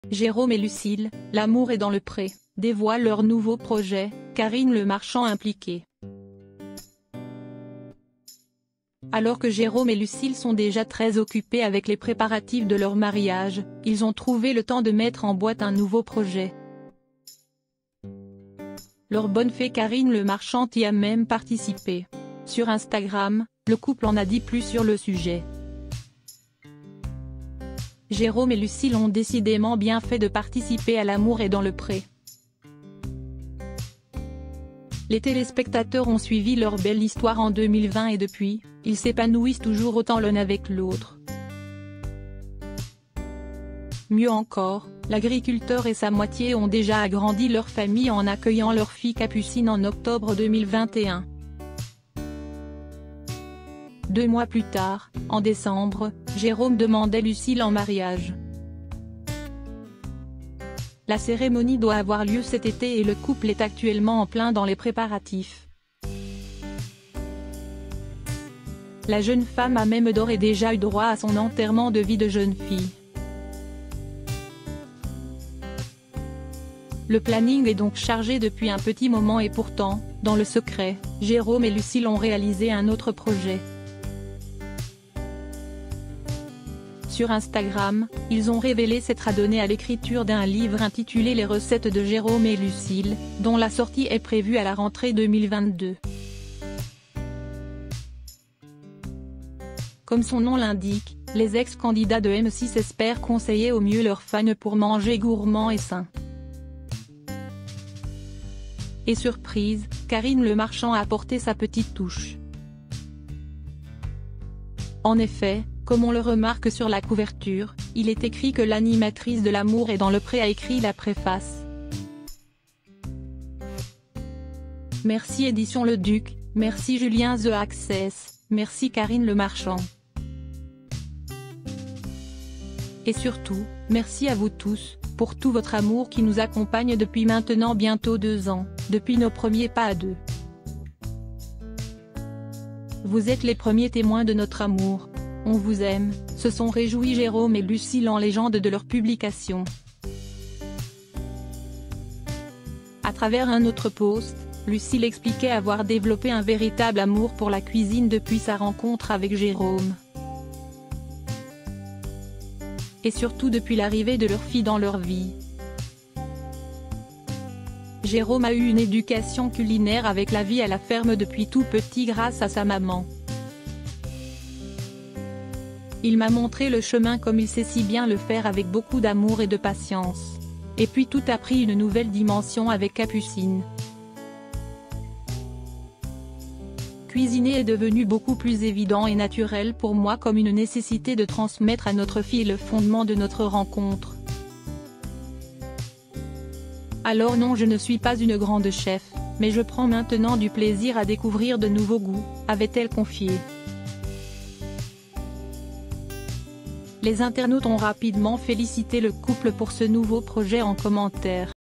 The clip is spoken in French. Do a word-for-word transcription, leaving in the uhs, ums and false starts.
Jérôme et Lucille, l'amour est dans le pré, dévoilent leur nouveau projet, Karine Le Marchand impliquée. Alors que Jérôme et Lucille sont déjà très occupés avec les préparatifs de leur mariage, ils ont trouvé le temps de mettre en boîte un nouveau projet. Leur bonne fée Karine Le Marchand y a même participé. Sur Instagram, le couple en a dit plus sur le sujet. Jérôme et Lucille ont décidément bien fait de participer à l'amour est dans le pré. Les téléspectateurs ont suivi leur belle histoire en deux mille vingt et depuis, ils s'épanouissent toujours autant l'un avec l'autre. Mieux encore, l'agriculteur et sa moitié ont déjà agrandi leur famille en accueillant leur fille Capucine en octobre deux mille vingt et un. Deux mois plus tard, en décembre, Jérôme demandait Lucille en mariage. La cérémonie doit avoir lieu cet été et le couple est actuellement en plein dans les préparatifs. La jeune femme a même d'ores et déjà eu droit à son enterrement de vie de jeune fille. Le planning est donc chargé depuis un petit moment et pourtant, dans le secret, Jérôme et Lucille ont réalisé un autre projet. Sur Instagram, ils ont révélé s'être adonnés à l'écriture d'un livre intitulé Les recettes de Jérôme et Lucille, dont la sortie est prévue à la rentrée deux mille vingt-deux. Comme son nom l'indique, les ex-candidats de M six espèrent conseiller au mieux leurs fans pour manger gourmand et sain. Et surprise, Karine Le Marchand a apporté sa petite touche. En effet, comme on le remarque sur la couverture, il est écrit que l'animatrice de l'amour est dans le pré a écrit la préface. Merci Édition Le Duc, merci Julien The Access, merci Karine Le Marchand. Et surtout, merci à vous tous, pour tout votre amour qui nous accompagne depuis maintenant bientôt deux ans, depuis nos premiers pas à deux. Vous êtes les premiers témoins de notre amour. On vous aime, se sont réjouis Jérôme et Lucille en légende de leur publication. À travers un autre post, Lucille expliquait avoir développé un véritable amour pour la cuisine depuis sa rencontre avec Jérôme. Et surtout depuis l'arrivée de leur fille dans leur vie. Jérôme a eu une éducation culinaire avec la vie à la ferme depuis tout petit grâce à sa maman. Il m'a montré le chemin comme il sait si bien le faire avec beaucoup d'amour et de patience. Et puis tout a pris une nouvelle dimension avec Capucine. Cuisiner est devenu beaucoup plus évident et naturel pour moi comme une nécessité de transmettre à notre fille le fondement de notre rencontre. Alors non, je ne suis pas une grande chef, mais je prends maintenant du plaisir à découvrir de nouveaux goûts, avait-elle confié. Les internautes ont rapidement félicité le couple pour ce nouveau projet en commentaire.